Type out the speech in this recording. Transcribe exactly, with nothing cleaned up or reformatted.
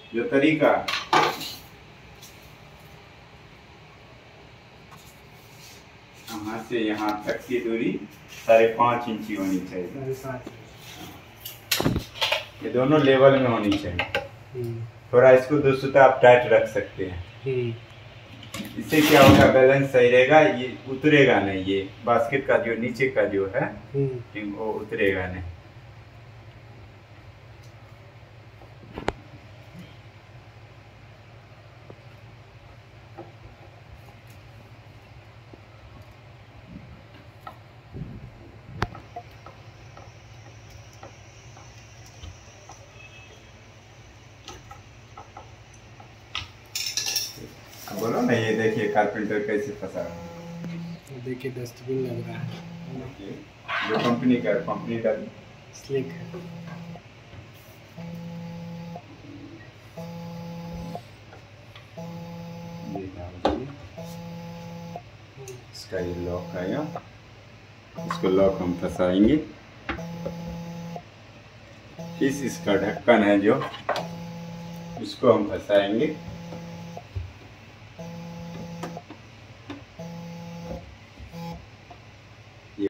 जो तरीका यहाँ से यहाँ तक की दूरी साढ़े पाँच इंची होनी चाहिए। ये दोनों लेवल में होनी चाहिए। थोड़ा इसको दो सूता आप टाइट रख सकते हैं। इससे क्या होगा, बैलेंस सही रहेगा, ये उतरेगा नहीं, ये बास्केट का जो नीचे का जो है वो उतरेगा नहीं। बोलो ना, ये देखिए कारपेंटर कैसे फंसा है। देखिए डस्टबिन लग रहा है, जो कंपनी का कंपनी का स्लिक है। इसका ये लॉक आया, इसको लॉक हम फंसाएंगे। इस इसका ढक्कन है जो, उसको हम फंसाएंगे।